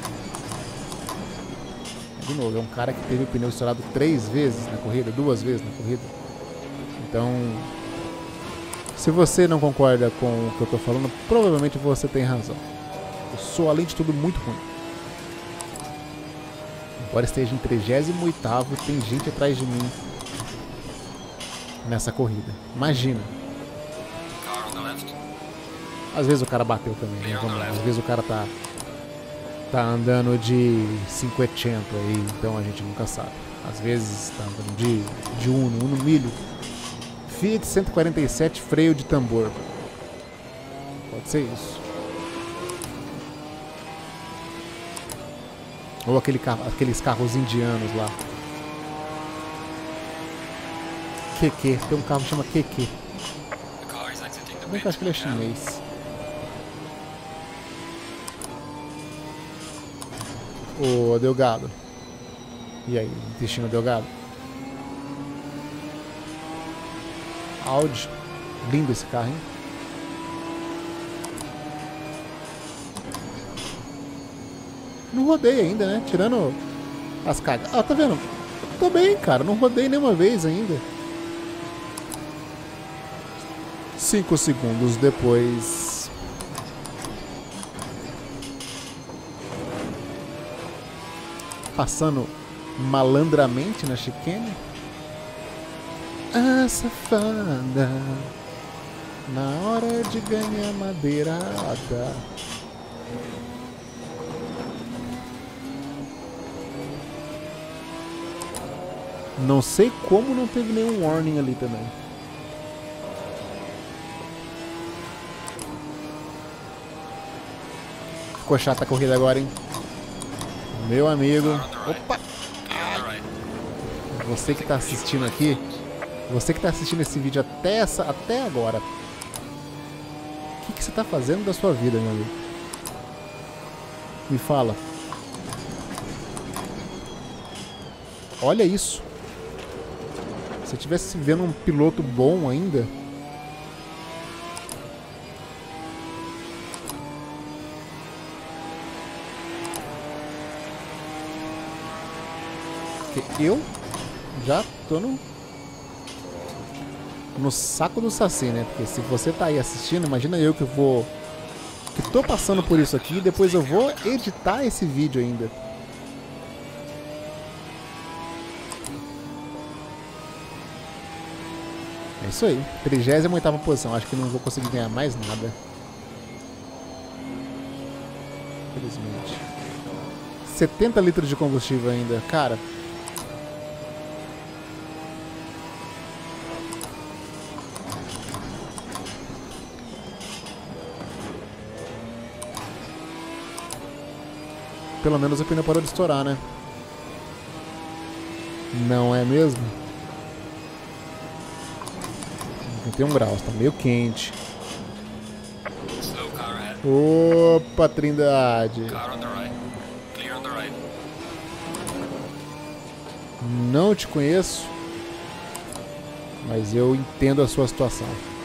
De novo, é um cara que teve o pneu estourado 3 vezes na corrida, 2 vezes na corrida. Então, se você não concorda com o que eu tô falando, provavelmente você tem razão. Eu sou, além de tudo, muito ruim. Embora esteja em 38º, tem gente atrás de mim nessa corrida. Imagina. Car on the left. Às vezes o cara bateu também, né? Vamos lá. Às vezes o cara tá andando de 500 aí, então a gente nunca sabe. Às vezes tá andando de Uno milho. Fiat 147 freio de tambor. Pode ser isso. Ou aqueles carros indianos lá. QQ. Tem um carro que chama QQ. The car is exiting the Bem que eu acho que ele é pit. chinês. Ô, Delgado. E aí, intestino Delgado? Audi. Lindo esse carro, hein? Não rodei ainda, né? Tirando as cargas. Ah, tá vendo? Tô bem, cara. Não rodei nenhuma vez ainda. 5 segundos depois. Passando malandramente na chicane. A safada, na hora de ganhar madeirada. Não sei como não teve nenhum warning ali também. Ficou chata a corrida agora, hein? Meu amigo. Opa! Você que tá assistindo aqui. Você que tá assistindo esse vídeo até agora. O que você tá fazendo da sua vida, meu amigo? Me fala. Olha isso. Se eu tivesse vendo um piloto bom ainda. Porque eu já tô no saco do Saci, né? Porque se você tá aí assistindo, imagina eu que vou que tô passando por isso aqui e depois eu vou editar esse vídeo ainda. É isso aí, 38ª posição, acho que não vou conseguir ganhar mais nada. Infelizmente. 70 litros de combustível ainda, cara. Pelo menos o pneu parou de estourar, né? Não é mesmo? 21 graus, tá meio quente. Slow car ahead. Opa, Trindade. Car on the right. Clear on the right. Não te conheço, mas eu entendo a sua situação.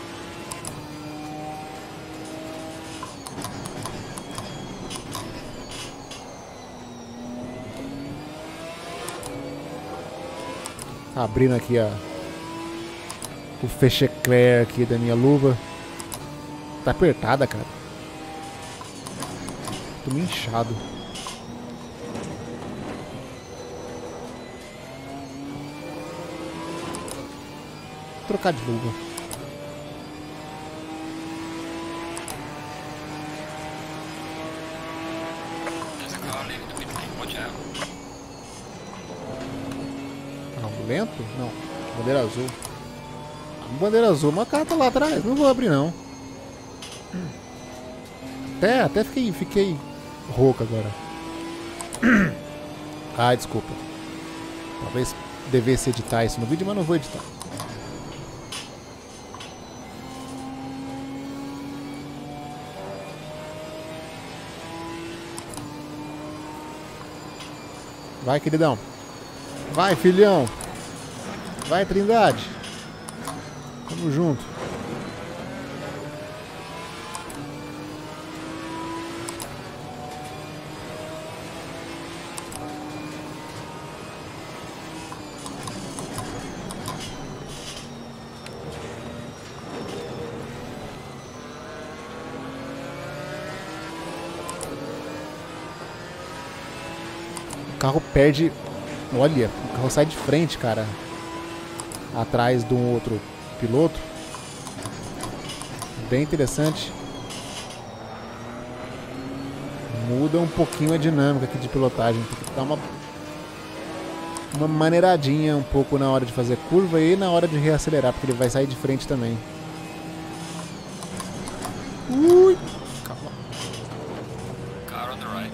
Abrindo aqui o fechecler aqui da minha luva. Tá apertada, cara. Tô meio inchado. Vou trocar de luva. There's a car leaving the pit lane. Watch out. Lento? Não. Bandeira azul. Bandeira azul. Mas o cara tá lá atrás. Não vou abrir, não. Até fiquei rouco agora. Ah, desculpa. Talvez devesse editar isso no vídeo, mas não vou editar. Vai, queridão. Vai, filhão. Vai, Trindade. Tamo junto. O carro perde. Olha, o carro sai de frente, cara. Atrás de um outro piloto. Bem interessante. Muda um pouquinho a dinâmica aqui de pilotagem. Tem que dar uma maneiradinha um pouco na hora de fazer curva e na hora de reacelerar, porque ele vai sair de frente também. Ui! Calma. Car on the right.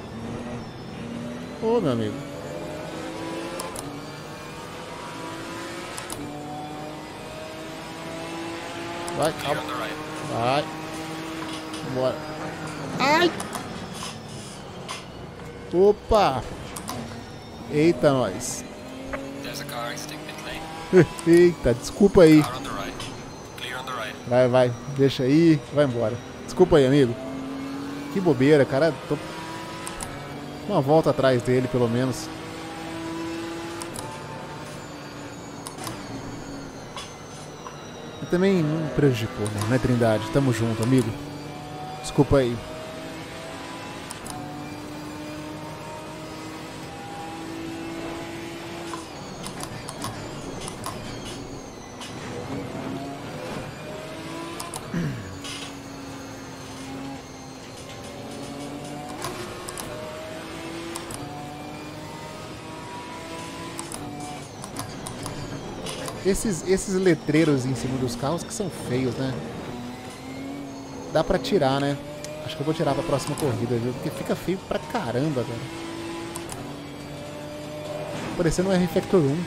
Ô, meu amigo. Vai, Clear calma. on the right. Vai. Bora. Ai! Opa! Eita, nós. There's a car exiting pit lane. Eita, desculpa aí. Car on the right. Clear on the right. Vai, vai. Deixa aí. Vai embora. Desculpa aí, amigo. Que bobeira, cara. Tô uma volta atrás dele, pelo menos. E também não prejudicou, né, Trindade? Tamo junto, amigo. Desculpa aí. Esses letreiros em cima dos carros que são feios, né? Dá pra tirar, né? Acho que eu vou tirar pra próxima corrida, viu? Porque fica feio pra caramba, velho. Parecendo um R-Factor 1.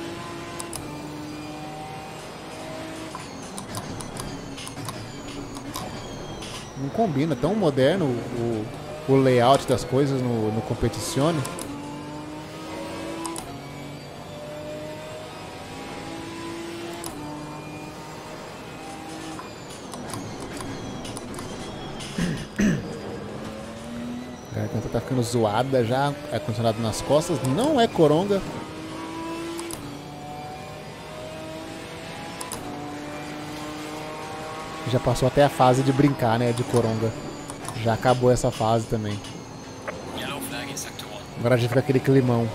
Não combina, tão moderno o layout das coisas no Competizione. A garganta tá ficando zoada já, ar-condicionado nas costas, não é coronga. Já passou até a fase de brincar, né, de coronga. Já acabou essa fase também. Yellow flag in sector 1. Agora já fica aquele climão.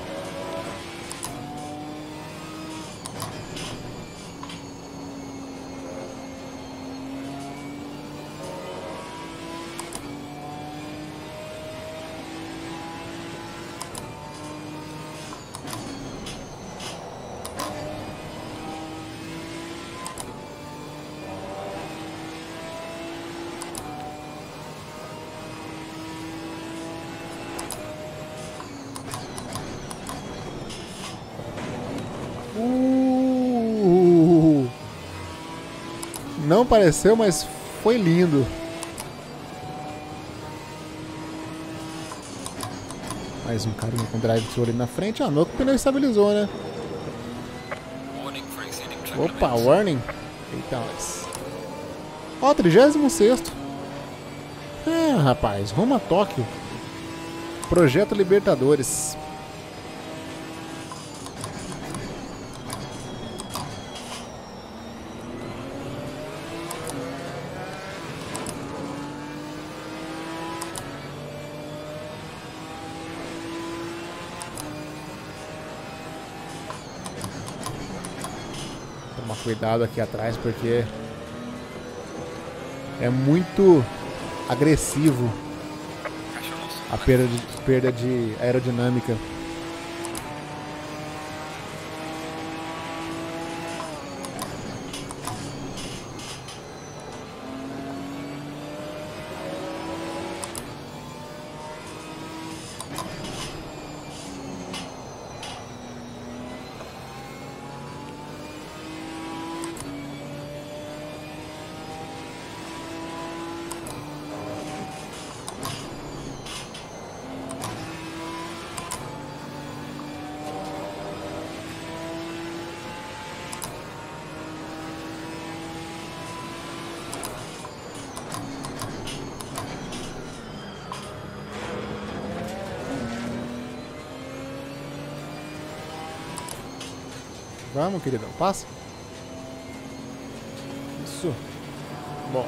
Não pareceu, mas foi lindo. Mais um carinha com drive-thru ali na frente. Ah, não, que o pneu estabilizou, né? Warning for exceeding track Opa, limits. warning. Eita, mas... Ó, 36º. Ah, rapaz, rumo a Tóquio. Projeto Libertadores. Tomar cuidado aqui atrás porque é muito agressivo Pressure loss. a perda de aerodinâmica. Vamos, queridão, passa. Isso. Bom.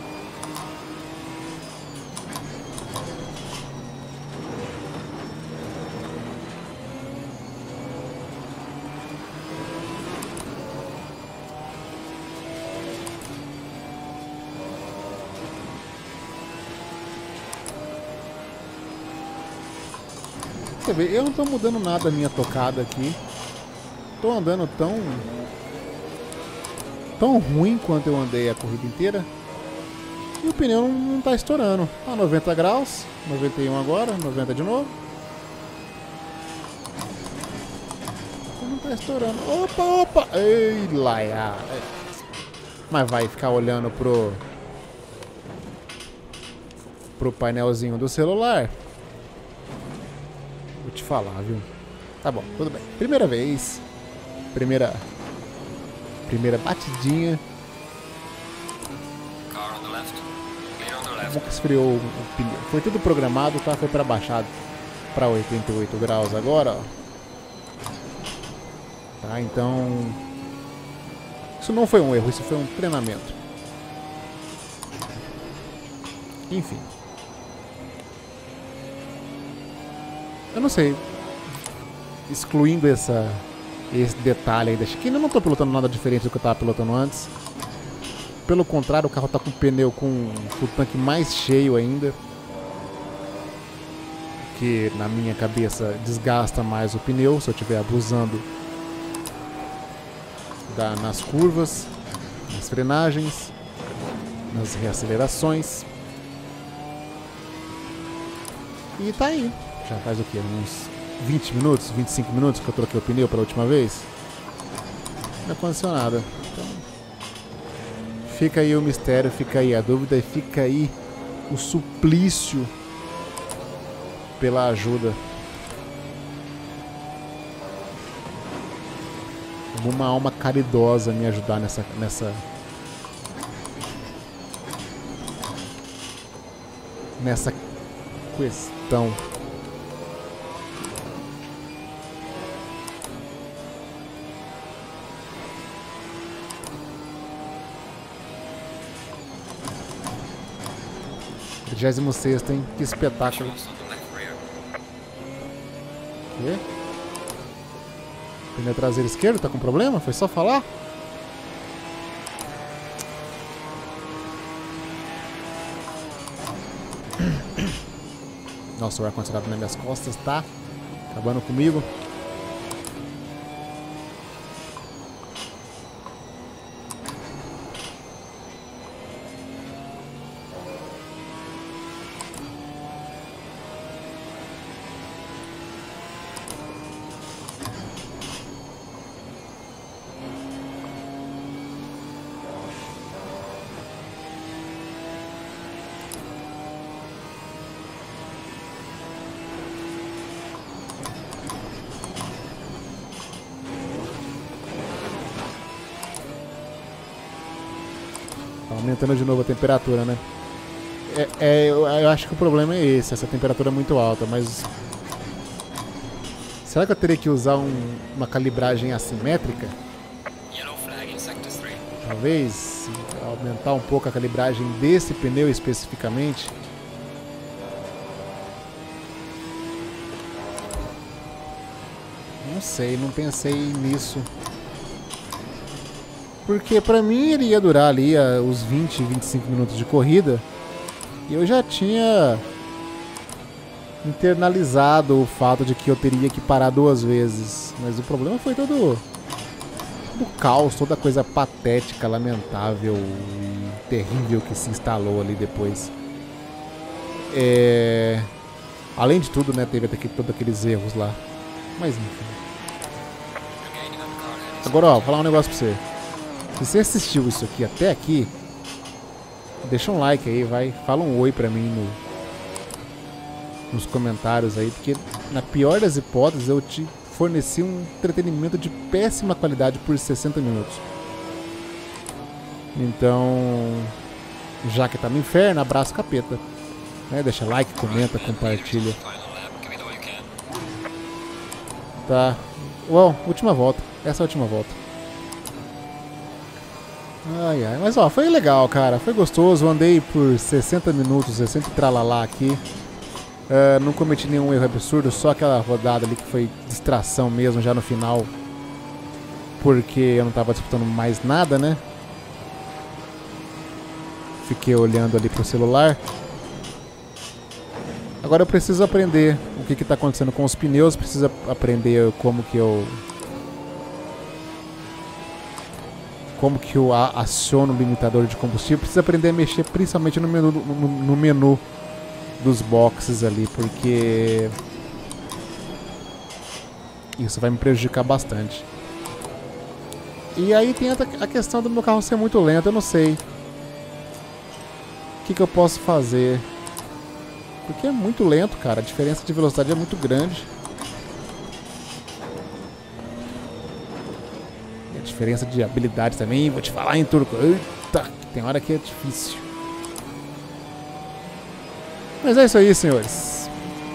Você vê, eu não tô mudando nada a minha tocada aqui. Tô andando tão ruim quanto eu andei a corrida inteira. E o pneu não tá estourando. Tá 90 graus, 91 agora, 90 de novo. Não tá estourando. Opa, opa! Ei, laia! Mas vai ficar olhando pro painelzinho do celular. Vou te falar, viu? Tá bom, tudo bem. Primeira vez. Primeira batidinha. Car on the left. Clear on the left. Nunca esfriou o pneu. Foi tudo programado, tá? Foi para baixado para 88 graus agora, ó. Tá, então... Isso não foi um erro, isso foi um treinamento. Enfim. Eu não sei. Excluindo esse detalhe aí da chicane, eu não tô pilotando nada diferente do que eu tava pilotando antes. Pelo contrário, o carro tá com o pneu com o tanque mais cheio ainda. Que na minha cabeça desgasta mais o pneu se eu estiver abusando nas curvas, nas frenagens, nas reacelerações. E tá aí. Já faz o quê? Uns 20 minutos, 25 minutos que eu troquei o pneu pela última vez. Não aconteceu nada. Então, fica aí o mistério, fica aí a dúvida e fica aí o suplício pela ajuda. Uma alma caridosa me ajudar nessa questão. 36º, hein? Que espetáculo. Almost on the left rear. Quê? Pneu traseiro esquerdo, tá com problema? Foi só falar? Nossa, o ar-condicionado nas minhas costas tá acabando comigo. Tá aumentando de novo a temperatura, né? Eu acho que o problema é esse, essa temperatura é muito alta, mas... Será que eu teria que usar uma calibragem assimétrica? Yellow flag in sector 3. Talvez aumentar um pouco a calibragem desse pneu especificamente. Não sei, não pensei nisso. Porque pra mim ele ia durar ali os 20, 25 minutos de corrida. E eu já tinha internalizado o fato de que eu teria que parar 2 vezes. Mas o problema foi todo o caos, toda a coisa patética, lamentável e terrível que se instalou ali depois. Além de tudo, né, teve até todos aqueles erros lá. Mas enfim. Agora, ó, vou falar um negócio pra você. Se você assistiu isso aqui até aqui, deixa um like aí, vai. Fala um oi pra mim nos comentários aí, porque na pior das hipóteses eu te forneci um entretenimento de péssima qualidade por 60 minutos. Então, já que tá no inferno, abraço capeta. Né? Deixa like, comenta, compartilha. Tá. Uau, última volta. Essa é a última volta. Ai, ai. Mas ó, foi legal, cara. Foi gostoso. Eu andei por 60 minutos, 60 tralalá aqui. Não cometi nenhum erro absurdo, só aquela rodada ali que foi distração mesmo já no final. Porque eu não tava disputando mais nada, né? Fiquei olhando ali pro celular. Agora eu preciso aprender o que tá acontecendo com os pneus. Preciso aprender como que eu aciono o limitador de combustível. Preciso aprender a mexer principalmente no menu dos boxes ali, porque isso vai me prejudicar bastante. E aí tem a questão do meu carro ser muito lento. Eu não sei o que eu posso fazer, porque é muito lento, cara. A diferença de velocidade é muito grande. E a diferença de habilidade também, vou te falar em turco. Eita, tem hora que é difícil. Mas é isso aí, senhores.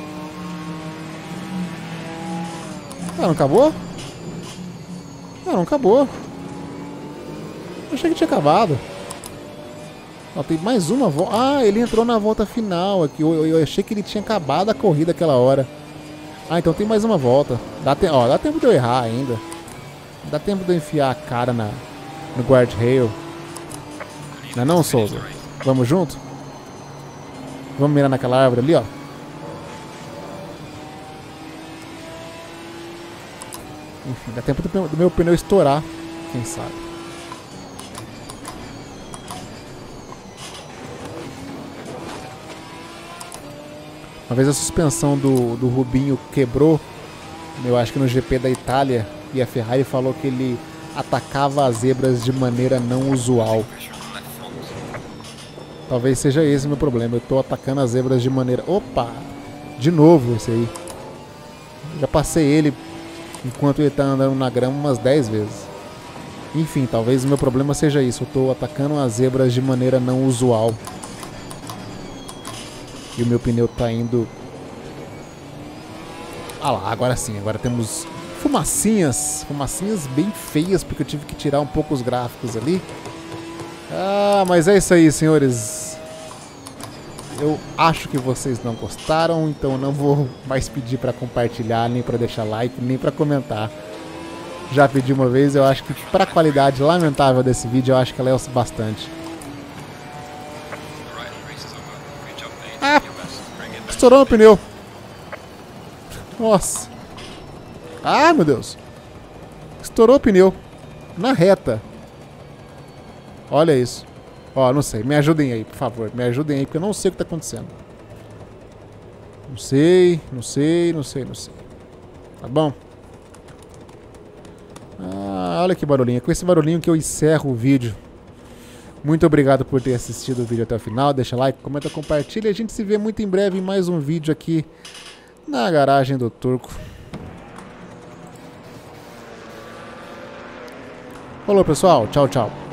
Ah, não acabou? Ah, não acabou. Eu achei que tinha acabado. Ó, tem mais uma volta. Ah, ele entrou na volta final aqui. Eu achei que ele tinha acabado a corrida aquela hora. Ah, então tem mais uma volta. Dá tempo de eu errar ainda. Dá tempo de eu enfiar a cara no guardrail. Não é não, Souza? Vamos junto? Vamos mirar naquela árvore ali, ó. Enfim, dá tempo do meu pneu estourar. Quem sabe? Uma vez a suspensão do Rubinho quebrou. Eu acho que no GP da Itália. E a Ferrari falou que ele atacava as zebras de maneira não usual. Talvez seja esse o meu problema. Eu tô atacando as zebras de maneira... Opa! De novo esse aí. Já passei ele enquanto ele tá andando na grama umas 10 vezes. Enfim, talvez o meu problema seja isso. Eu tô atacando as zebras de maneira não usual. E o meu pneu tá indo... Ah lá, agora sim. Agora temos fumacinhas. Fumacinhas bem feias, porque eu tive que tirar um pouco os gráficos ali. Ah, mas é isso aí, senhores. Eu acho que vocês não gostaram, então eu não vou mais pedir para compartilhar, nem para deixar like, nem para comentar. Já pedi uma vez, eu acho que para a qualidade lamentável desse vídeo, eu acho que ela é o bastante. Ah! Estourou o pneu. Nossa. Ah, meu Deus. Estourou o pneu. Na reta. Olha isso. Ó, não sei. Me ajudem aí, por favor. Me ajudem aí, porque eu não sei o que tá acontecendo. Não sei. Tá bom? Ah, olha que barulhinho. É com esse barulhinho que eu encerro o vídeo. Muito obrigado por ter assistido o vídeo até o final. Deixa like, comenta, compartilha. A gente se vê muito em breve em mais um vídeo aqui na garagem do Turco. Falou, pessoal. Tchau, tchau.